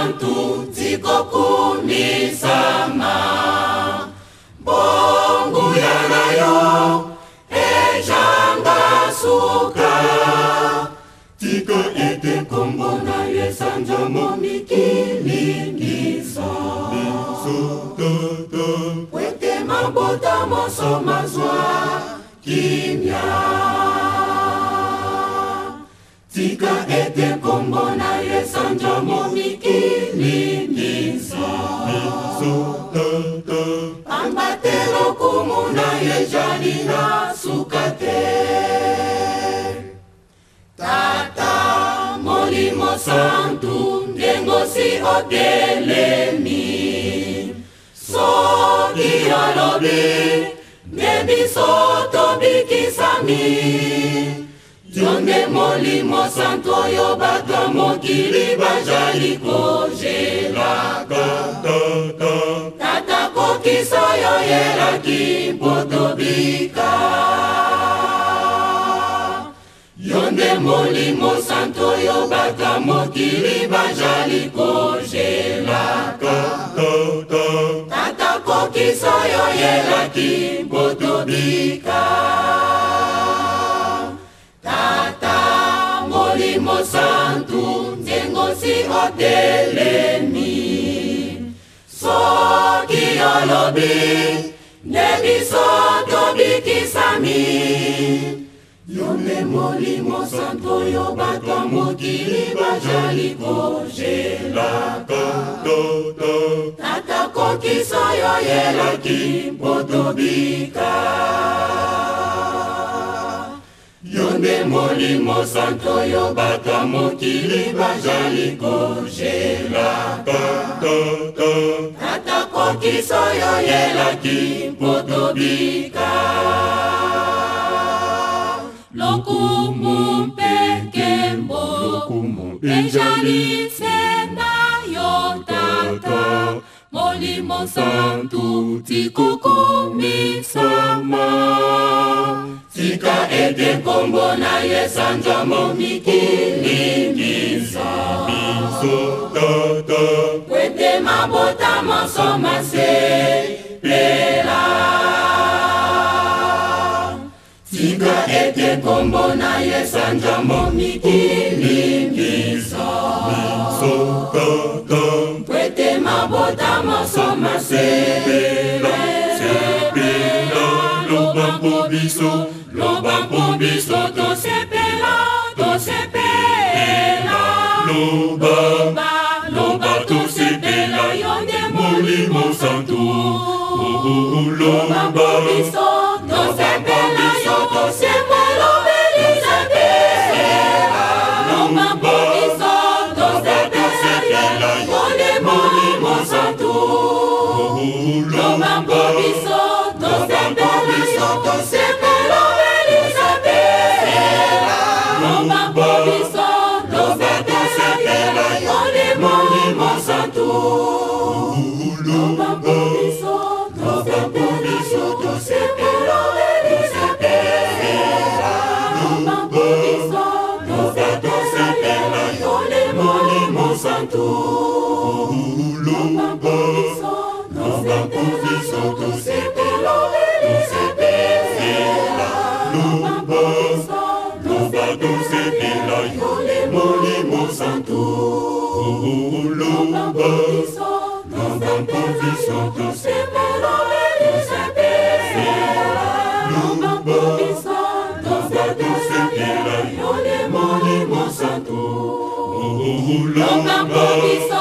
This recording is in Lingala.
Santo ziko kumisama bongo yanayo ejanga suka tika ete kombo na yesanja momikilingisa wete mabota moso mazwa kimya tika ete kombo na yesanja momikilingisa ambatelo kumuna yejalina sukate Tata Molimo Santo ndengosi otelemi soki alobi nebiso tobikisami Jonde Molimo Santo yo bato mokili bajali kojelaka Tata kokiso yo yelaki potobika Yonde Molimo Santo yo bato mokili bajali kojelaka Tata kokiso yo yelaki potobika Molimo Santo ndengosi otelemi soki olobi nebiso tobikisami Yonde Molimo Santo yo bato mokili bajali kojelaka Tata kokiso yo yelaki potobika Yonde Molimo Santo yo bato mokili bajali kojelaka Tata kokiso yo yelaki potobika Lokumu pekembo ejali sena yo Tata Molimo Santo tikukumisama Tika ete kombo na yesanja momikilingisa Kwete mabota masoma se pela Tika ete kombo na yesanja momikilingisa Kwete mabota masoma se pela Lobampo biso to sepela Loba to sepela Yonde Molimo Santo Lobampo biso to sepela Yoto sepela Belizabela Lobampo biso to sepela Yonde Molimo Santo Lobampo biso to sepela Yoto sepela Molimo Santo Lobampo biso to sepela Lobampo biso to sepela Yonde Molimo Santo Lobampo biso to sepela Lobampo biso to sepela Yonde Molimo Santo Lobampo biso to sepela Lobampo biso to sepela Yonde Molimo Santo Lobampo biso